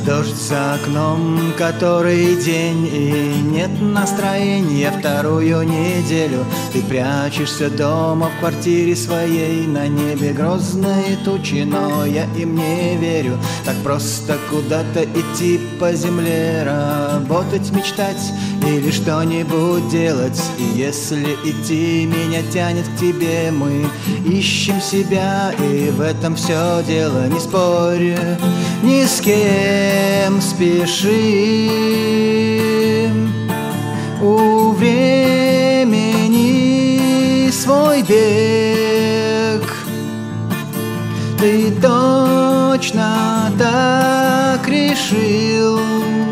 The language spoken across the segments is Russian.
дождь за окном, который день, и нет настроения вторую неделю. Ты прячешься дома в квартире своей, на небе грозные тучи, но я им не верю. Так просто куда-то идти по земле, работать, мечтать или что-нибудь делать. И если идти меня тянет к тебе, мы ищем себя, и в этом все дело. Не спорь ни с кем, спешим, у времени свой бег. Ты точно так решил,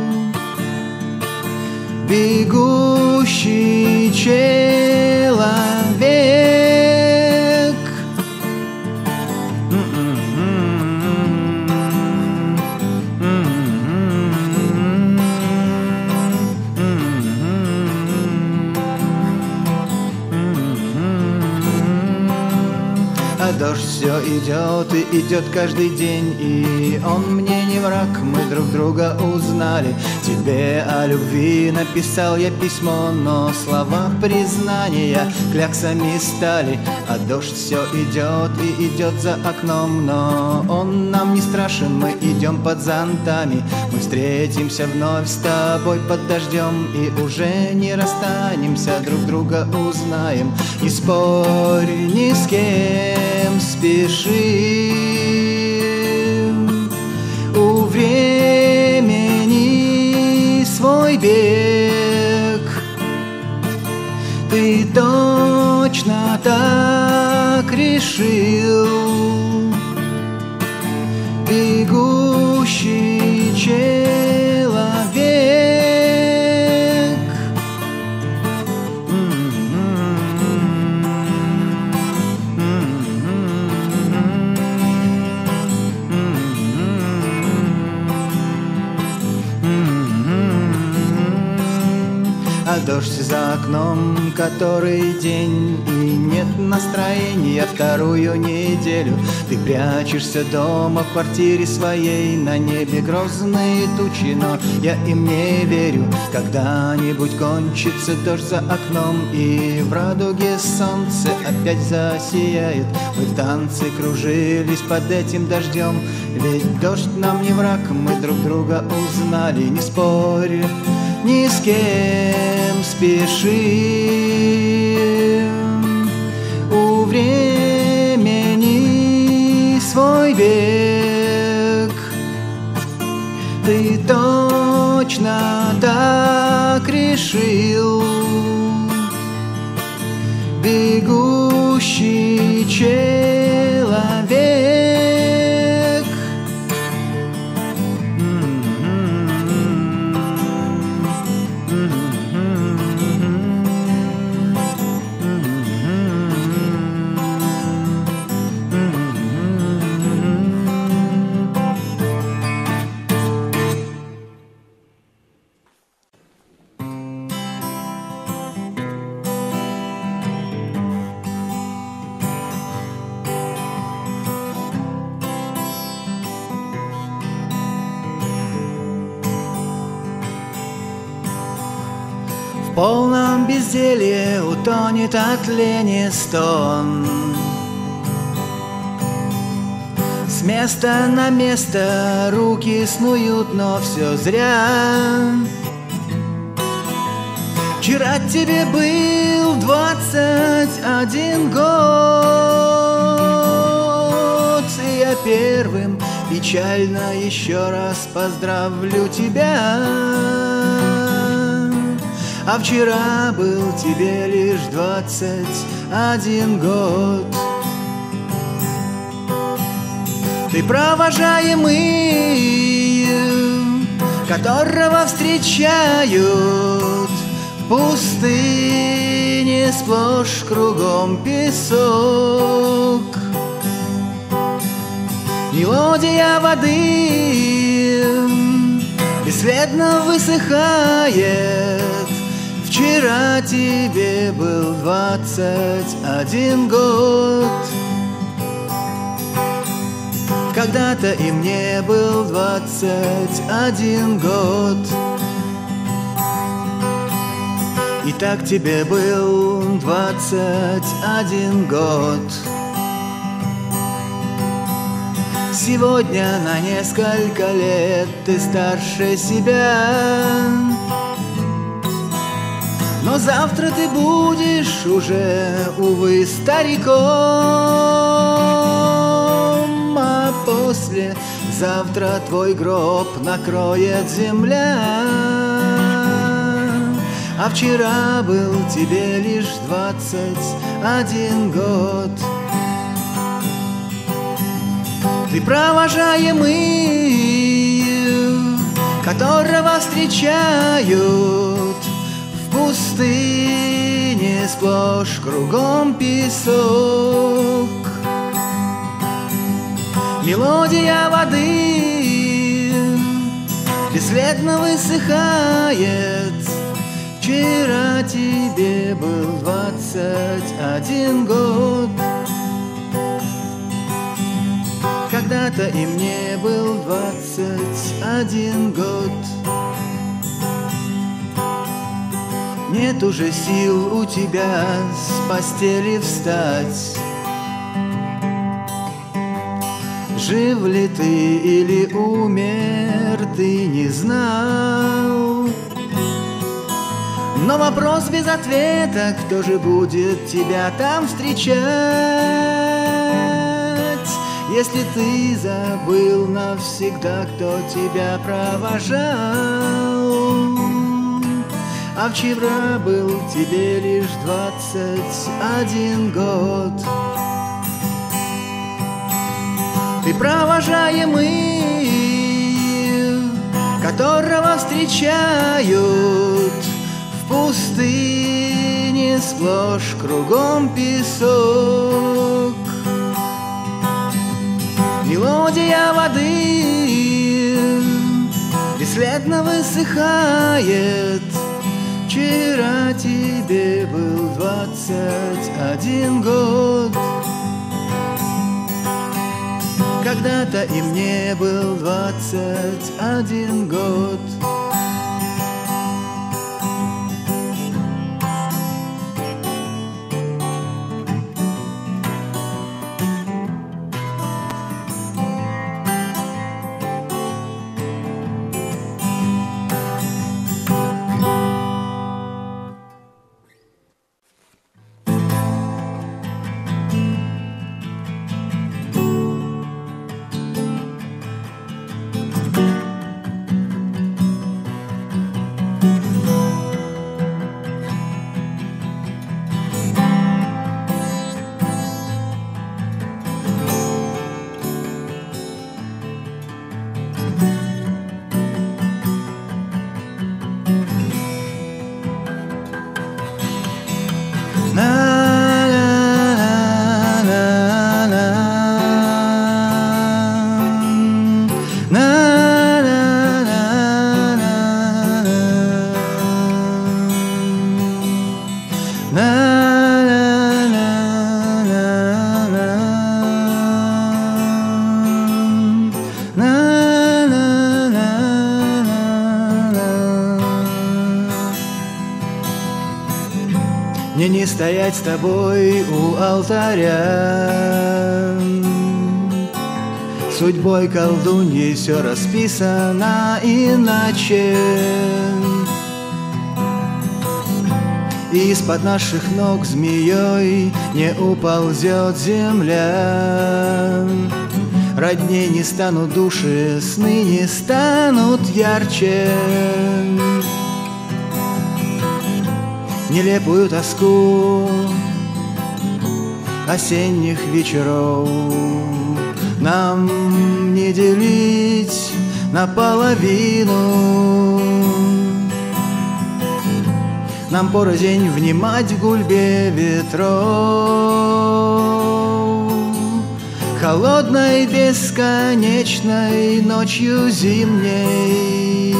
бегущий человек. А дождь все идет и идет каждый день, и он мне не враг, мы друг друга узнали. Тебе о любви написал я письмо, но слова признания кляксами стали. А дождь все идет и идет за окном, но он нам не страшен, мы идем под зонтами. Мы встретимся вновь с тобой под дождем, и уже не расстанемся, друг друга узнаем. Не спорь ни с кем, спешим, у времени свой бег. Ты точно так решил, бегущий человек. А дождь за окном, который день, и нет настроения вторую неделю. Ты прячешься дома в квартире своей, на небе грозные тучи, но я им не верю. Когда-нибудь кончится дождь за окном, и в радуге солнце опять засияет. Мы в танце кружились под этим дождем, ведь дождь нам не враг, мы друг друга узнали. Не спорь ни с кем, спешим, у времени свой бег. Ты точно так решил, бегущий человек. В полном безделье утонет от лени стон. С места на место руки снуют, но все зря. Вчера тебе был 21 год, и я первым печально еще раз поздравлю тебя. А вчера был тебе лишь 21 год. Ты провожаемый, которого встречают в пустыне сплошь кругом песок. Мелодия воды бесследно высыхает. Вчера тебе был 21 год. Когда-то и мне был 21 год. И так тебе был 21 год. Сегодня на несколько лет ты старше себя, но завтра ты будешь уже, увы, стариком. А послезавтра твой гроб накроет земля. А вчера был тебе лишь 21 год. Ты провожаемый, которого встречают в пустыне, сплошь кругом песок. Мелодия воды бесследно высыхает. Вчера тебе был 21 год. Когда-то и мне был 21 год. Нет уже сил у тебя с постели встать. Жив ли ты или умер, ты не знал. Но вопрос без ответа: кто же будет тебя там встречать? Если ты забыл навсегда, кто тебя провожал, а вчера был тебе лишь 21 год. Ты провожаемый, которого встречают в пустыне, сплошь кругом песок. Мелодия воды бесследно высыхает. Вчера тебе был 21 год. Когда-то и мне был 21 год. Мне не стоять с тобой у алтаря. Судьбой колдуньи все расписано иначе. Из-под наших ног змеей не уползет земля. Родней не станут души, сны не станут ярче. Нелепую тоску осенних вечеров нам не делить наполовину. Нам порознь внимать в гульбе ветров, холодной бесконечной ночью зимней.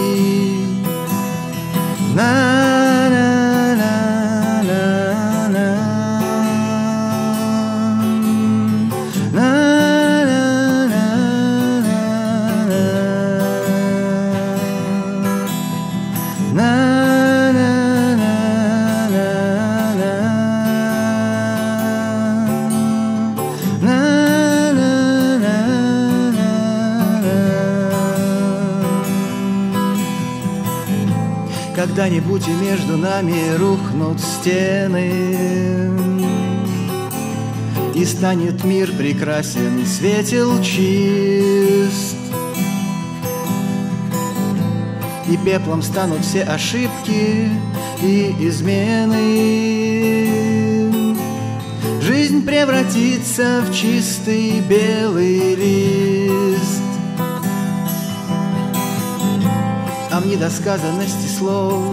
Когда-нибудь и между нами рухнут стены, и станет мир прекрасен, светел, чист, и пеплом станут все ошибки и измены. Жизнь превратится в чистый белый лист. А в недосказанности слов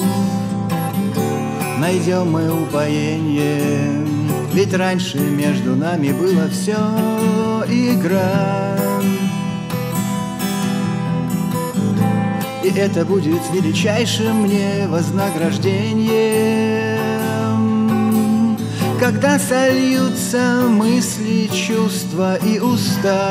найдем мы упоение, ведь раньше между нами было все игра. И это будет величайшим мне вознаграждением, когда сольются мысли, чувства и уста.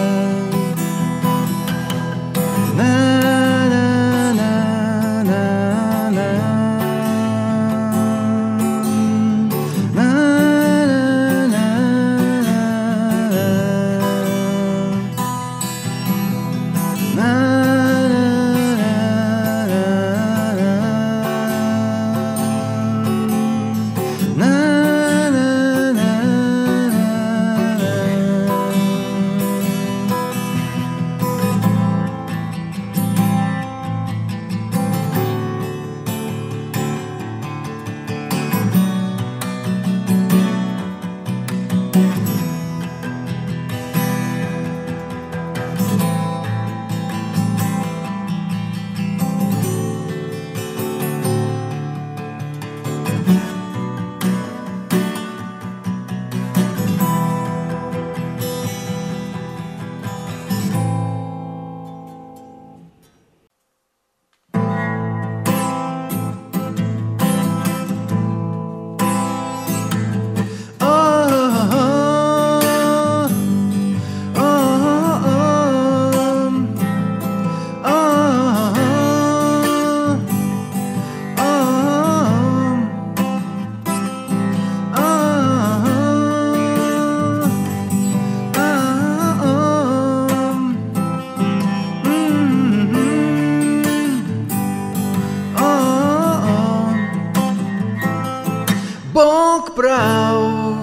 Бог прав,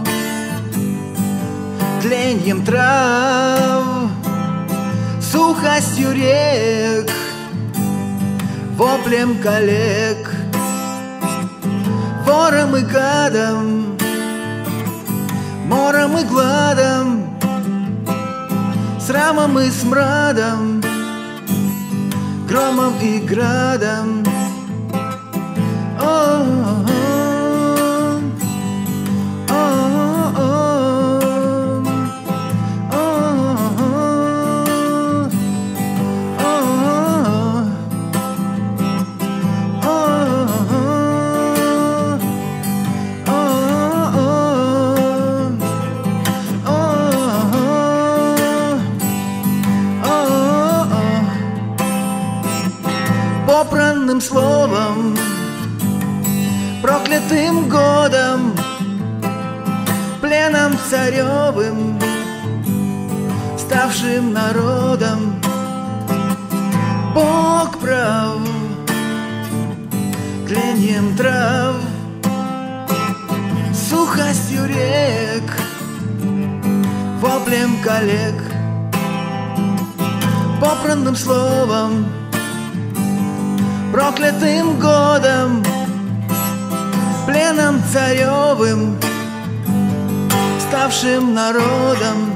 тленьем трав, сухостью рек, воплем коллег, вором и гадом, мором и гладом, срамом и смрадом, громом и градом. Попранным словом, проклятым годом, пленом царевым, ставшим народом. Бог прав, тленьем трав, сухостью рек, воплем коллег, попранным словом, проклятым годом, пленом царевым, ставшим народом.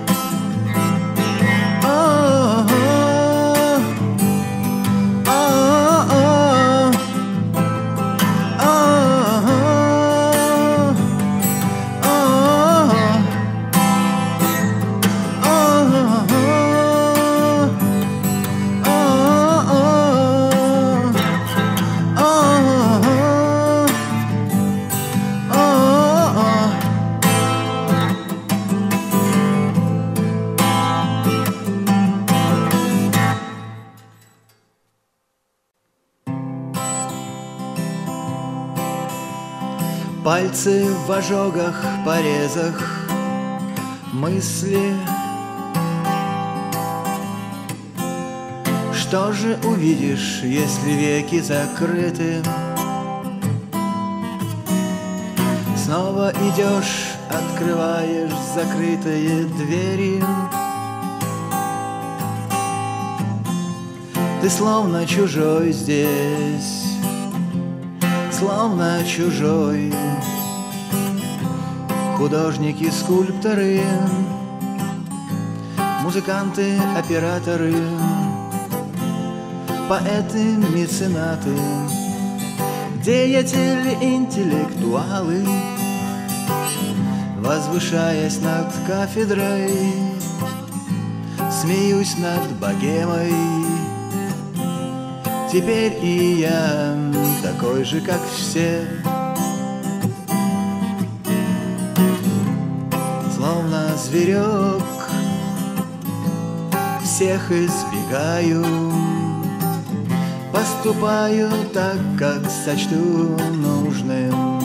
Пальцы в ожогах, порезах, мысли. Что же увидишь, если веки закрыты? Снова идешь, открываешь закрытые двери. Ты словно чужой здесь, словно чужой. Художники, скульпторы, музыканты, операторы, поэты, меценаты, деятели, интеллектуалы. Возвышаясь над кафедрой, смеюсь над богемой. Теперь и я такой же, как все. Словно зверек, всех избегаю. Поступаю так, как сочту нужным.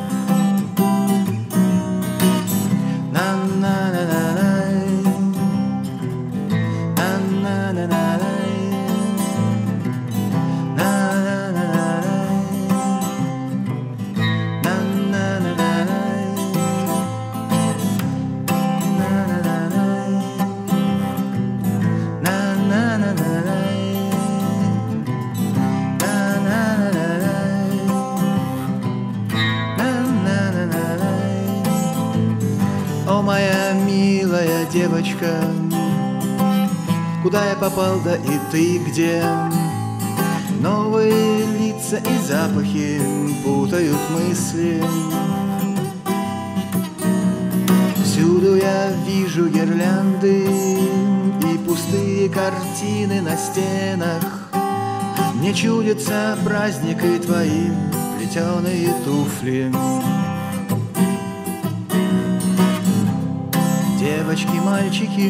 О, моя милая девочка, куда я попал, да и ты где? Новые лица и запахи путают мысли. Всюду я вижу гирлянды и пустые картины на стенах. Мне чудится праздник и твои плетеные туфли. Девочки, мальчики,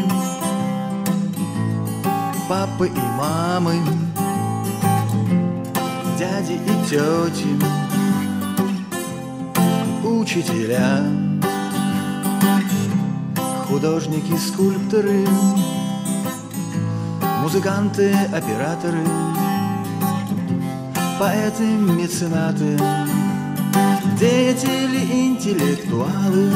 папы и мамы, дяди и тети, учителя, художники, скульпторы, музыканты, операторы, поэты, меценаты, деятели, интеллектуалы.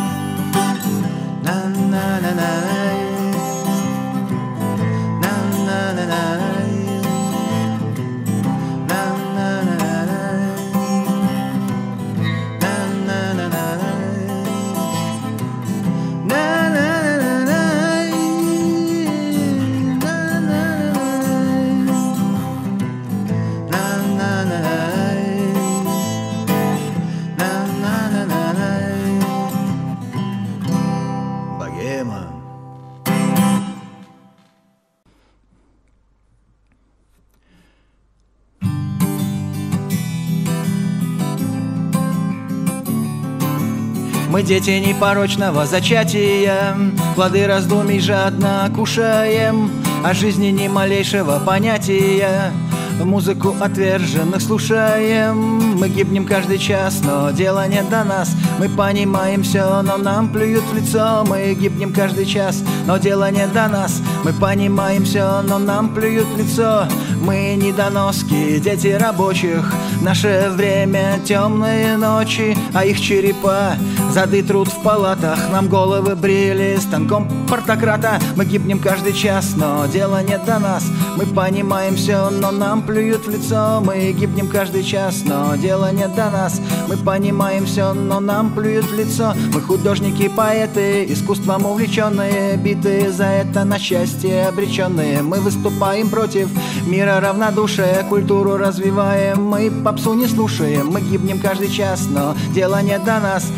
Мы дети непорочного зачатия, плоды раздумий жадно кушаем, о жизни ни малейшего понятия, музыку отверженных слушаем. Мы гибнем каждый час, но дело не до нас. Мы понимаем все, но нам плюют в лицо. Мы гибнем каждый час, но дело не до нас. Мы понимаем все, но нам плюют в лицо. Мы недоноски, дети рабочих. Наше время темные ночи, а их черепа зады труд в палатах. Нам головы брили станком портократа. Мы гибнем каждый час, но дело не до нас. Мы понимаем все, но нам плюют в лицо. Мы гибнем каждый час, но дело не до нас. Мы понимаем все, но нам плюют в лицо. Мы художники, поэты, искусством увлеченные, битые за это на счастье обреченные. Мы выступаем против мира равнодушия, культуру развиваем, мы попсу не слушаем. Мы гибнем каждый час, но дело не до нас. Мы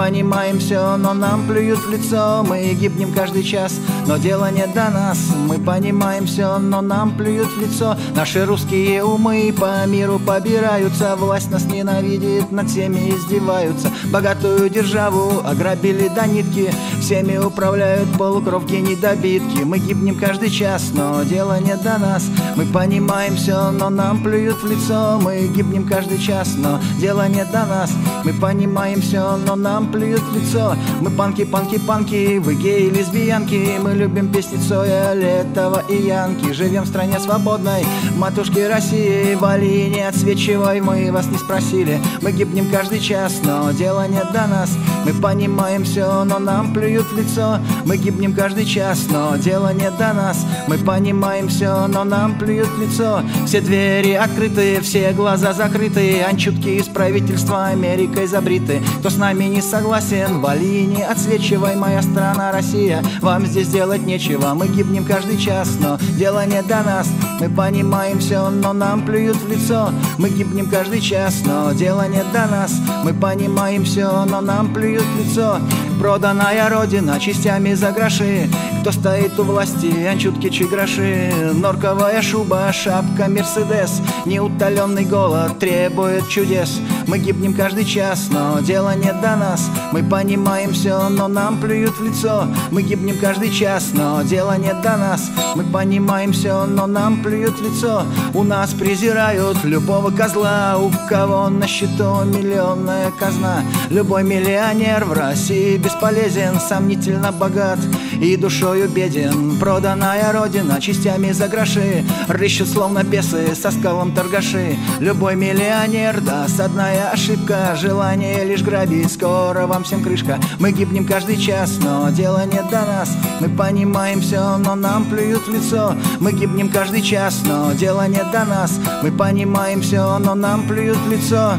понимаем все, но нам плюют в лицо. Мы гибнем каждый час, но дело не до нас. Мы понимаем все, но нам плюют в лицо. Наши русские умы по миру побираются. Власть нас ненавидит, над всеми издеваются. Богатую державу ограбили до нитки. Всеми управляют полукровки недобитки. Мы гибнем каждый час, но дело не до нас. Мы понимаем все, но нам плюют в лицо. Мы гибнем каждый час, но дело не до нас. Мы понимаем все, но нам плюют в лицо. Мы панки, панки, панки, вы геи, лесбиянки. Мы любим песни Цоя, Летова и Янки. Живем в стране свободной, матушки России. Вали, не отсвечивай, мы вас не спросили. Мы гибнем каждый час, но дело не до нас. Мы понимаем все, но нам плюют в лицо. Мы гибнем каждый час, но дело не до нас. Мы понимаем все, но нам плюют в лицо. Все двери открыты, все глаза закрыты. Анчутки из правительства Америкой забриты. Кто с нами не согласен, вали, не отсвечивай, моя страна Россия. Вам здесь делать нечего, мы гибнем каждый час, но дело не до нас. Мы понимаем все, но нам плюют в лицо. Мы гибнем каждый час, но дело не до нас. Мы понимаем все, но нам плюют в лицо. Проданная родина частями за гроши. Кто стоит у власти, анчутки чиграши. Норковая шуба, шапка, Мерседес. Неутоленный голод требует чудес. Мы гибнем каждый час, но дело не до нас. Мы понимаем все, но нам плюют в лицо. Мы гибнем каждый час, но дело не до нас. Мы понимаем все, но нам плюют в лицо. У нас презирают любого козла, у кого на счету миллионная казна. Любой миллионер в России бесполезен, сомнительно богат и душою беден. Проданная родина частями за гроши. Рыщут словно бесы со скалом торгаши. Любой миллионер даст, одна ошибка. Желание лишь грабить, скоро вам всем крышка. Мы гибнем каждый час, но дело не до нас. Мы понимаем все, но нам плюют в лицо. Мы гибнем каждый час, но дело не до нас. Мы понимаем все, но нам плюют в лицо.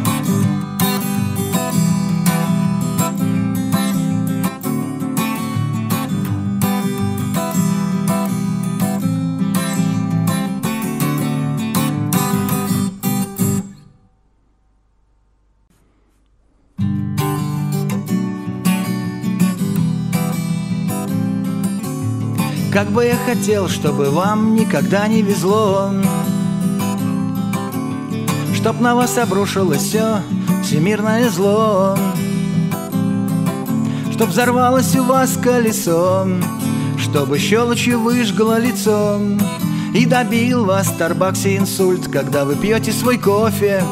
Как бы я хотел, чтобы вам никогда не везло, чтоб на вас обрушилось все всемирное зло, чтоб взорвалось у вас колесо, чтобы щелочью выжгло лицо и добил вас в Старбаксе инсульт, когда вы пьете свой кофе.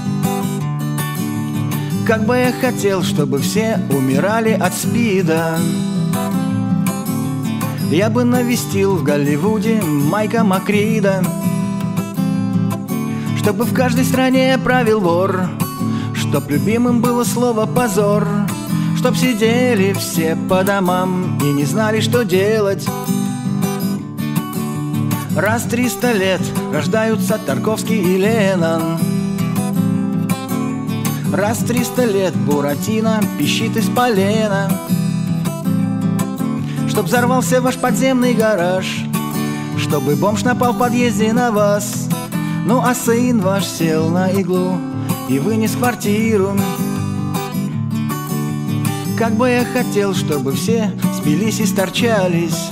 Как бы я хотел, чтобы все умирали от СПИДа. Я бы навестил в Голливуде Майка Макрида, чтобы в каждой стране правил вор, чтоб любимым было слово «позор», чтоб сидели все по домам и не знали, что делать. Раз 300 лет рождаются Тарковский и Леннон. Раз 300 лет Буратино пищит из полена. Чтоб взорвался ваш подземный гараж, чтобы бомж напал в подъезде на вас. Ну а сын ваш сел на иглу и вынес квартиру. Как бы я хотел, чтобы все спились и сторчались,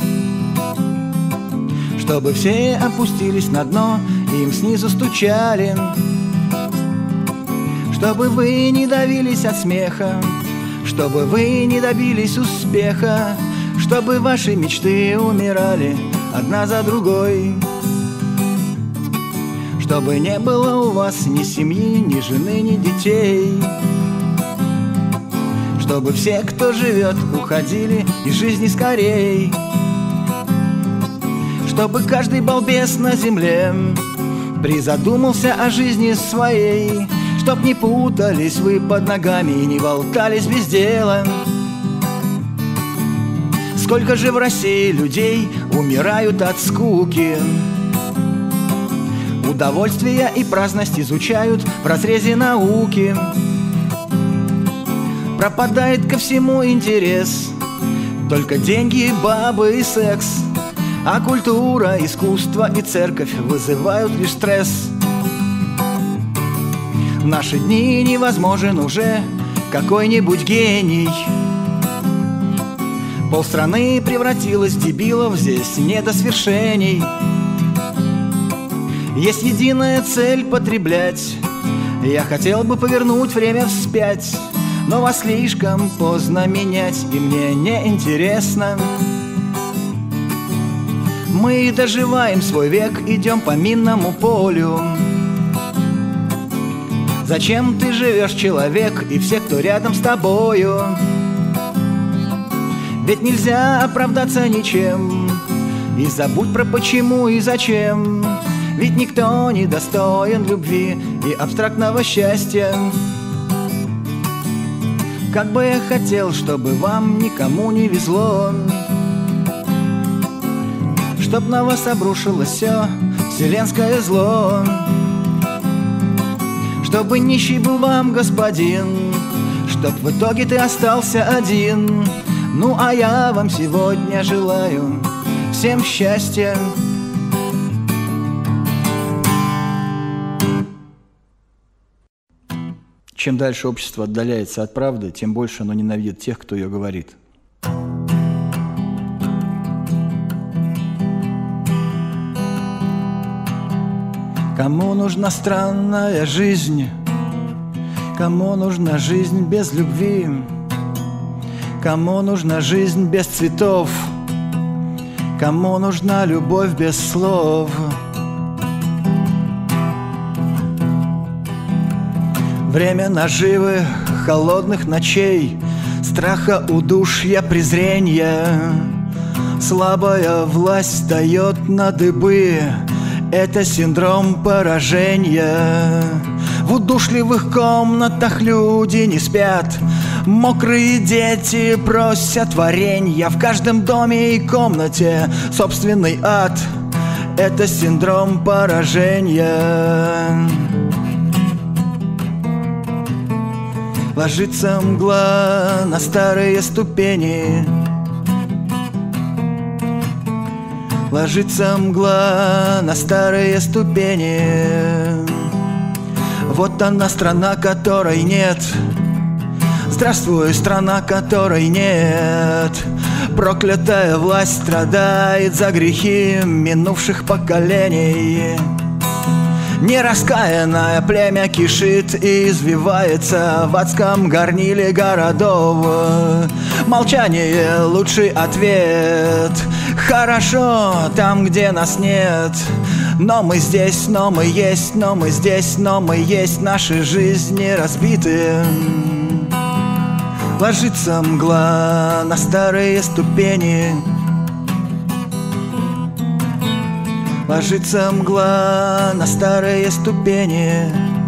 чтобы все опустились на дно и им снизу стучали, чтобы вы не давились от смеха, чтобы вы не добились успеха, чтобы ваши мечты умирали одна за другой, чтобы не было у вас ни семьи, ни жены, ни детей, чтобы все, кто живет, уходили из жизни скорей, чтобы каждый балбес на земле призадумался о жизни своей, чтоб не путались вы под ногами и не болтались без дела. Сколько же в России людей умирают от скуки, удовольствия и праздность изучают в разрезе науки. Пропадает ко всему интерес, только деньги, бабы и секс, а культура, искусство и церковь вызывают лишь стресс. В наши дни невозможен уже какой-нибудь гений. Полстраны превратилось в дебилов, здесь не до свершений. Есть единая цель — потреблять. Я хотел бы повернуть время вспять, но вас слишком поздно менять, и мне не интересно. Мы доживаем свой век, идем по минному полю. Зачем ты живешь, человек, и все, кто рядом с тобою? Ведь нельзя оправдаться ничем, и забудь про почему и зачем. Ведь никто не достоин любви и абстрактного счастья. Как бы я хотел, чтобы вам никому не везло, чтоб на вас обрушилось все вселенское зло, чтобы нищий был вам господин, чтоб в итоге ты остался один. Ну а я вам сегодня желаю всем счастья. Чем дальше общество отдаляется от правды, тем больше оно ненавидит тех, кто ее говорит. Кому нужна странная жизнь? Кому нужна жизнь без любви? Кому нужна жизнь без цветов? Кому нужна любовь без слов? Время наживы, холодных ночей, страха, удушья, презрения. Слабая власть встает на дыбы, это синдром поражения. В удушливых комнатах люди не спят, мокрые дети просят варенья. В каждом доме и комнате собственный ад, это синдром поражения. Ложится мгла на старые ступени, ложится мгла на старые ступени. Вот она, страна, которой нет. Здравствуй, страна, которой нет. Проклятая власть страдает за грехи минувших поколений. Нераскаянное племя кишит и извивается в адском горниле городов. Молчание — лучший ответ. Хорошо там, где нас нет. Но мы здесь, но мы есть, но мы здесь, но мы есть. Наши жизни разбиты. Ложится мгла на старые ступени, ложится мгла на старые ступени.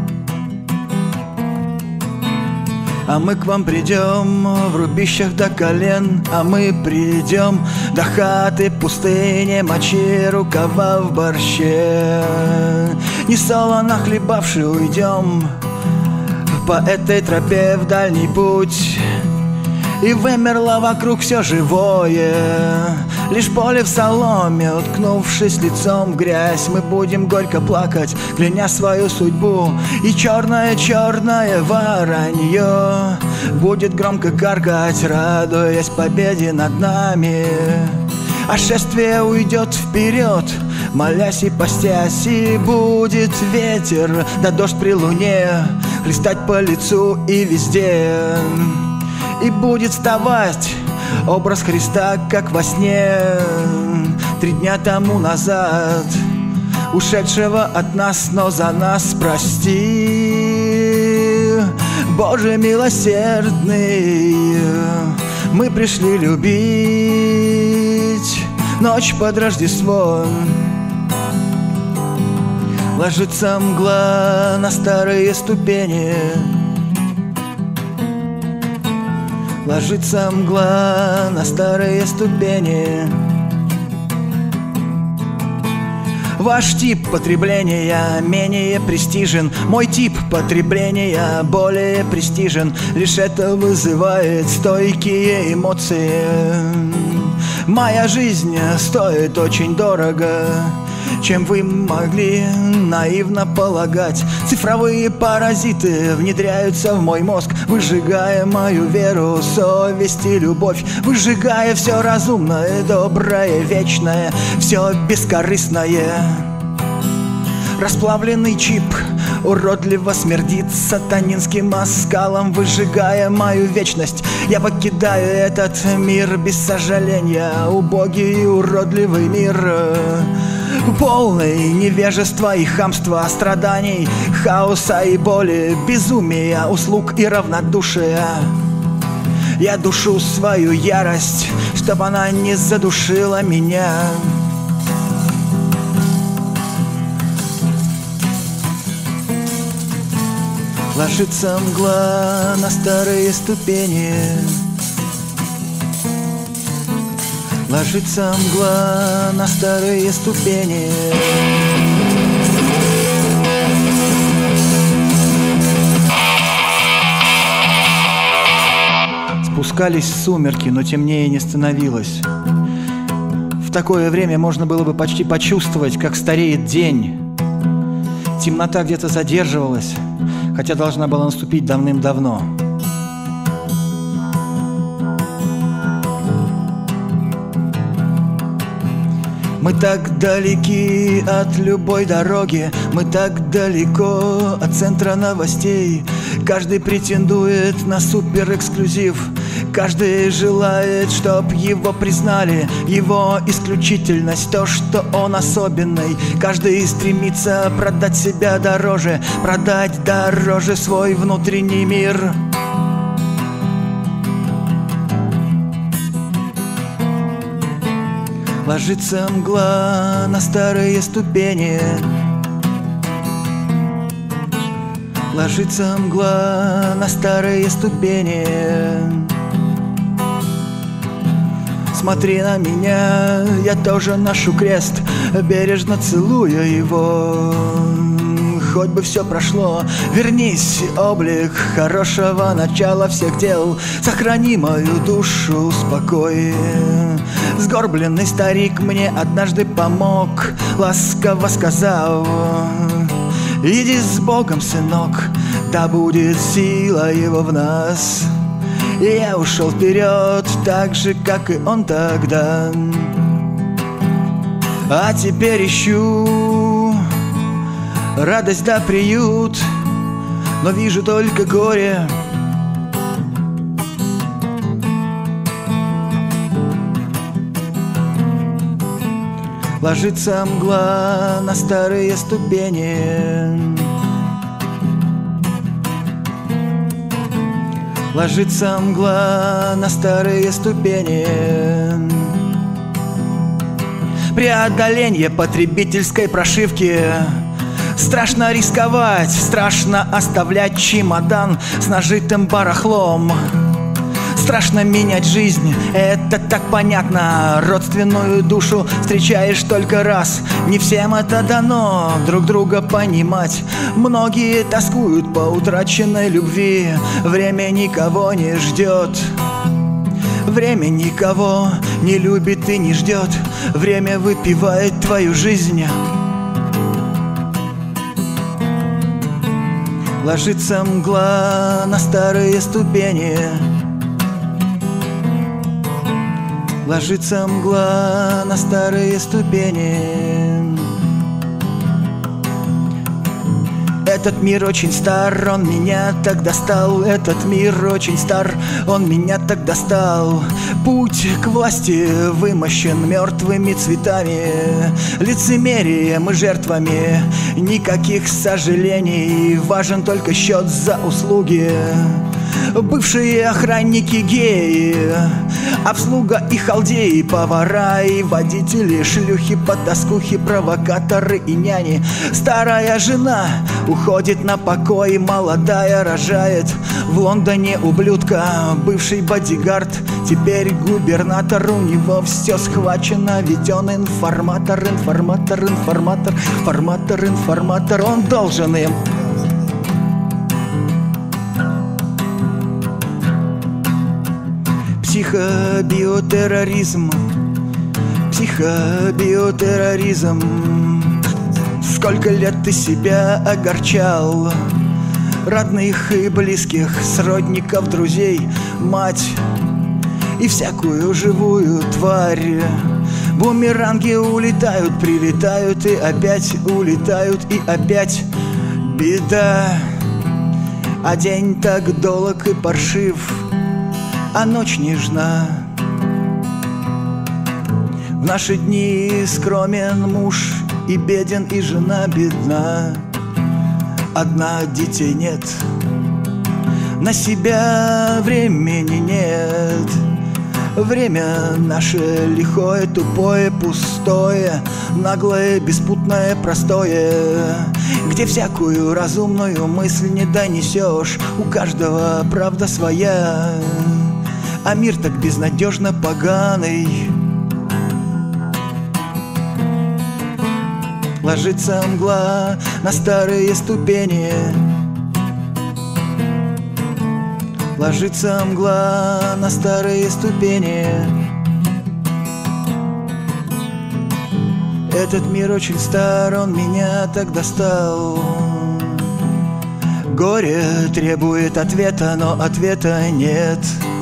А мы к вам придем в рубищах до колен, а мы придем до хаты пустыни, мочи рукава в борще. Не солоно хлебавши уйдем по этой тропе в дальний путь, и вымерло вокруг все живое. Лишь поле в соломе, уткнувшись лицом в грязь, мы будем горько плакать, кляня свою судьбу. И черное-черное воронье будет громко каркать, радуясь победе над нами. А шествие уйдет вперед, молясь и постясь, и будет ветер да дождь при луне хлестать по лицу и везде. И будет вставать образ Христа, как во сне, 3 дня тому назад, ушедшего от нас, но за нас прости. Боже милосердный, мы пришли любить ночь под Рождество. Ложится мгла на старые ступени, ложится мгла на старые ступени. Ваш тип потребления менее престижен, мой тип потребления более престижен. Лишь это вызывает стойкие эмоции. Моя жизнь стоит очень дорого, чем вы могли наивно полагать. Цифровые паразиты внедряются в мой мозг, выжигая мою веру, совесть и любовь, выжигая все разумное, доброе, вечное, все бескорыстное. Расплавленный чип уродливо смердит сатанинским оскалом, выжигая мою вечность. Я покидаю этот мир без сожаления, убогий и уродливый мир, полный невежества и хамства, страданий, хаоса и боли, безумия, услуг и равнодушия. Я душу свою ярость, чтоб она не задушила меня. Ложится мгла на старые ступени, ложится мгла на старые ступени. Спускались сумерки, но темнее не становилось. В такое время можно было бы почти почувствовать, как стареет день. Темнота где-то задерживалась, хотя должна была наступить давным-давно. Мы так далеки от любой дороги, мы так далеко от центра новостей. Каждый претендует на суперэксклюзив, каждый желает, чтоб его признали, его исключительность, то, что он особенный. Каждый стремится продать себя дороже, продать дороже свой внутренний мир. Ложится мгла на старые ступени, ложится мгла на старые ступени. Смотри на меня, я тоже ношу крест, бережно целуя его. Хоть бы все прошло, вернись, облик хорошего начала всех дел. Сохрани мою душу, успокой. Сгорбленный старик мне однажды помог, ласково сказав: иди с Богом, сынок, да будет сила его в нас. И я ушел вперед, так же, как и он тогда. А теперь ищу радость да приют, но вижу только горе. Ложится мгла на старые ступени, ложится мгла на старые ступени. Преодоление потребительской прошивки. Страшно рисковать, страшно оставлять чемодан с нажитым барахлом. Страшно менять жизнь, это так понятно. Родственную душу встречаешь только раз. Не всем это дано друг друга понимать. Многие тоскуют по утраченной любви. Время никого не ждет, время никого не любит и не ждет. Время выпивает твою жизнь. Ложится мгла на старые ступени, ложится мгла на старые ступени. Этот мир очень стар, он меня так достал. Этот мир очень стар, он меня так достал. Путь к власти вымощен мертвыми цветами, лицемерием и жертвами. Никаких сожалений, важен только счет за услуги. Бывшие охранники геи, обслуга и халдеи, повара и водители, шлюхи, потаскухи, провокаторы и няни. Старая жена уходит на покой, молодая рожает в Лондоне ублюдка. Бывший бодигард теперь губернатор, у него все схвачено, ведь он информатор, информатор, информатор, информатор, информатор, он должен им. Психобиотерроризм, психобиотерроризм. Сколько лет ты себя огорчал, родных и близких, сродников, друзей, мать и всякую живую тварь. Бумеранги улетают, прилетают и опять улетают, и опять беда. А день так долг и паршив, а ночь нежна. В наши дни скромен муж и беден, и жена бедна. Одна, детей нет, на себя времени нет. Время наше лихое, тупое, пустое, наглое, беспутное, простое, где всякую разумную мысль не донесешь. У каждого правда своя, а мир так безнадежно поганый. Ложится мгла на старые ступени, ложится мгла на старые ступени. Этот мир очень стар, он меня так достал. Горе требует ответа, но ответа нет.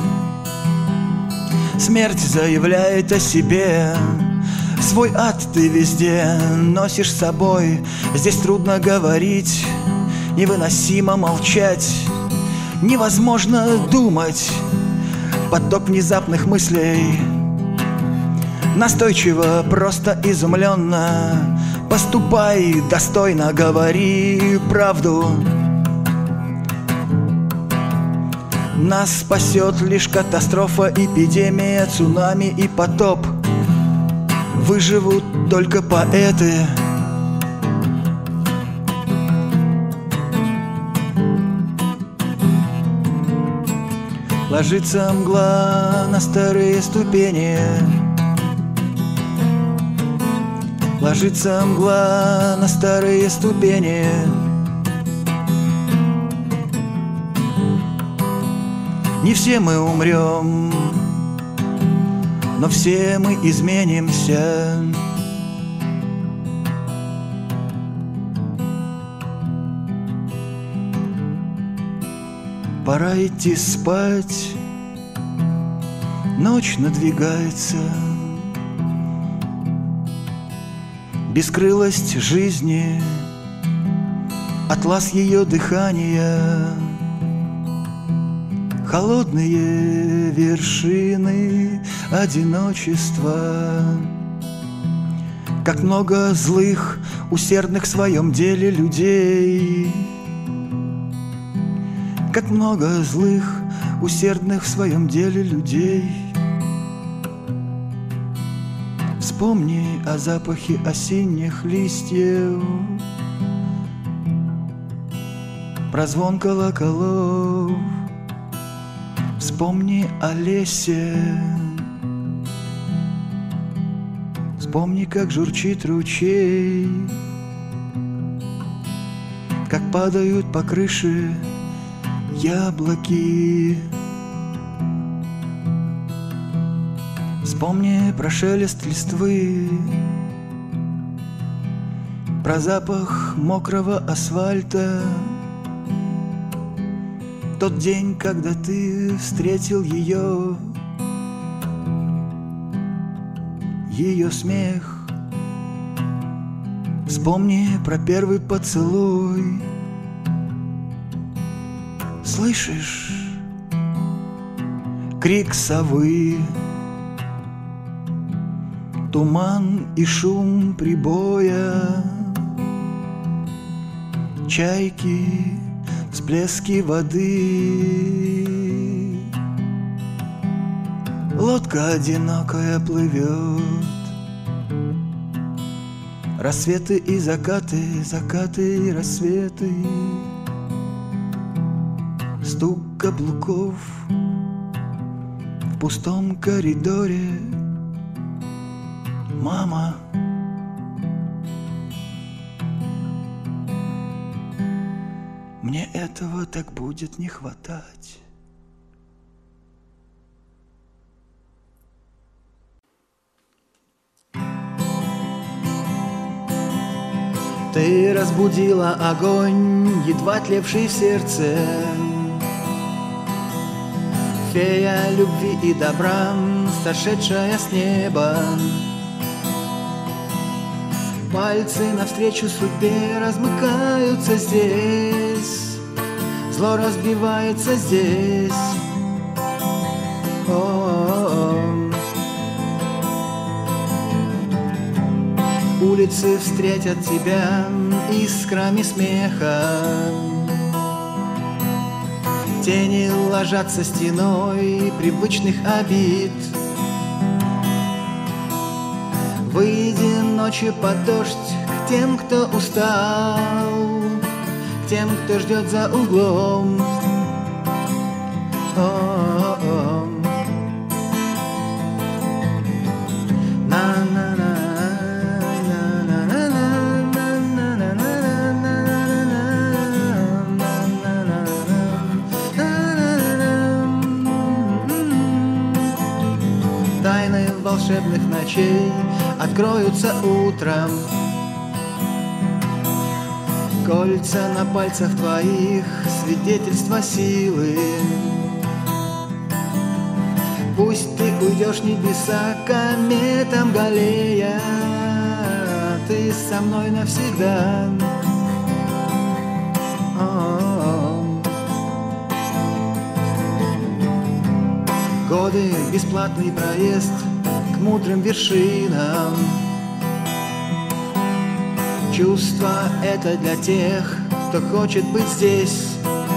Смерть заявляет о себе. Свой ад ты везде носишь с собой. Здесь трудно говорить, невыносимо молчать. Невозможно думать, поток внезапных мыслей. Настойчиво, просто изумленно поступай достойно, говори правду. Нас спасет лишь катастрофа, эпидемия, цунами и потоп. Выживут только поэты. Ложится мгла на старые ступени, ложится мгла на старые ступени. Не все мы умрем, но все мы изменимся. Пора идти спать, ночь надвигается. Бескрылость жизни, атлас ее дыхания, холодные вершины одиночества. Как много злых, усердных в своем деле людей. Как много злых, усердных в своем деле людей. Вспомни о запахе осенних листьев, про звон колоколов. Вспомни о лесе, вспомни, как журчит ручей, как падают по крыше яблоки. Вспомни про шелест листвы, про запах мокрого асфальта. Тот день, когда ты встретил ее, ее смех. Вспомни про первый поцелуй. Слышишь крик совы, туман и шум прибоя, чайки, всплески воды. Лодка одинокая плывет. Рассветы и закаты, закаты и рассветы. Стук каблуков в пустом коридоре. Мама, мне этого так будет не хватать. Ты разбудила огонь, едва тлевший в сердце. Фея любви и добра, сошедшая с неба. Пальцы навстречу судьбе размыкаются здесь. Зло разбивается здесь. Улицы встретят тебя искрами смеха. Тени ложатся стеной привычных обид. Выйди ночью под дождь к тем, кто устал, к тем, кто ждет за углом. Тайны волшебных ночей откроются утром. Кольца на пальцах твоих — свидетельство силы. Пусть ты уйдешь в небеса, кометом галея, ты со мной навсегда. Годы, бесплатный проезд к мудрым вершинам. Чувство это для тех, кто хочет быть здесь.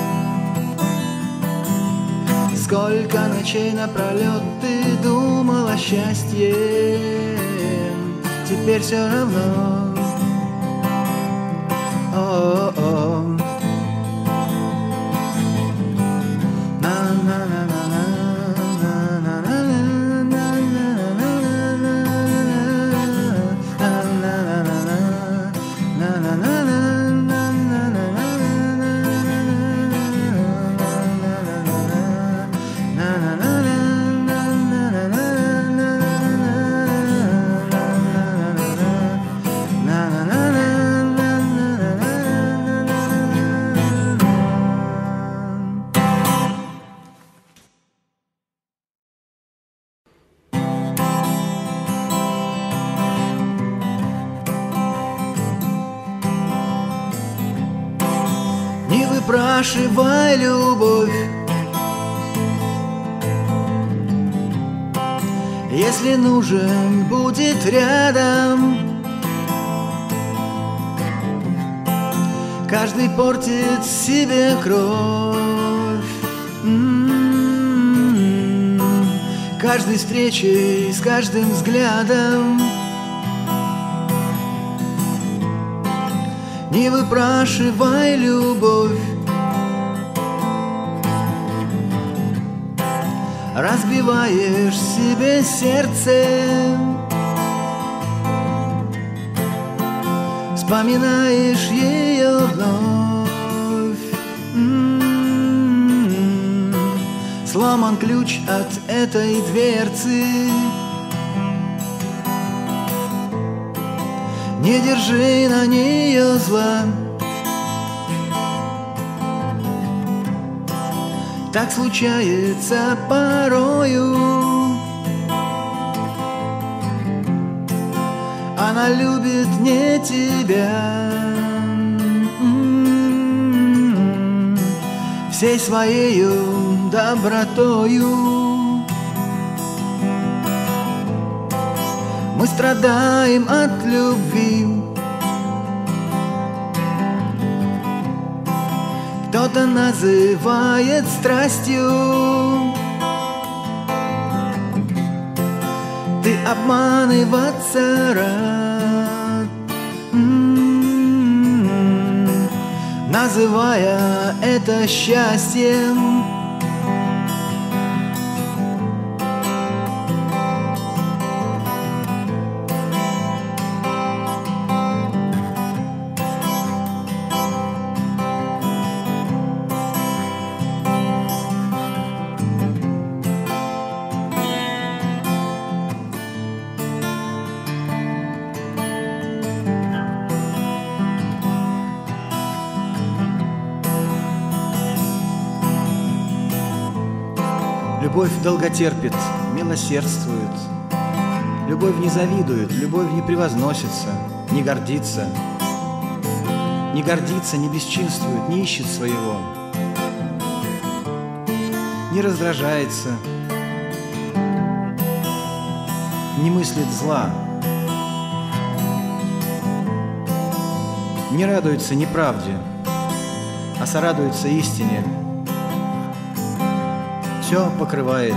Сколько ночей напролет ты думал о счастье, теперь все равно. Не выпрашивай любовь, если нужен будет рядом. Каждый портит себе кровь. Каждой встречей, с каждым взглядом. Не выпрашивай любовь, разбиваешь себе сердце, вспоминаешь ее вновь. Сломан ключ от этой дверцы. Не держи на нее зла. Так случается порою. Она любит не тебя. Всей своею добротою. Мы страдаем от любви. Кто-то называет страстью. Ты обманываться рад, называя это счастьем. Любовь долготерпит, милосердствует. Любовь не завидует, любовь не превозносится, не гордится. Не гордится, не бесчинствует, не ищет своего. Не раздражается, не мыслит зла. Не радуется неправде, а сорадуется истине. Все покрывает,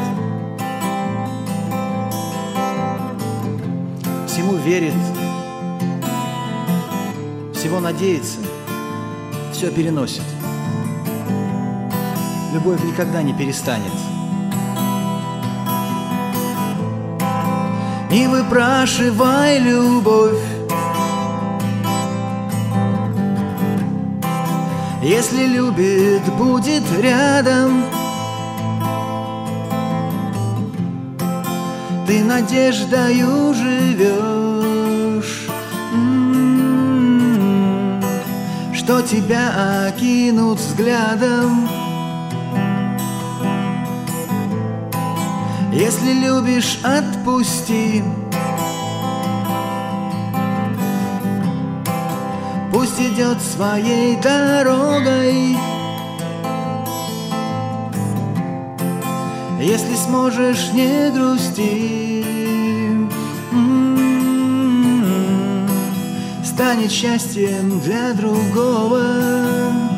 всему верит, всего надеется, все переносит. Любовь никогда не перестанет. Не выпрашивай любовь, если любит, будет рядом. Ты надеждою живешь, что тебя окинут взглядом. Если любишь, отпусти. Пусть идет своей дорогой. Если сможешь, не грусти. Станет счастьем для другого.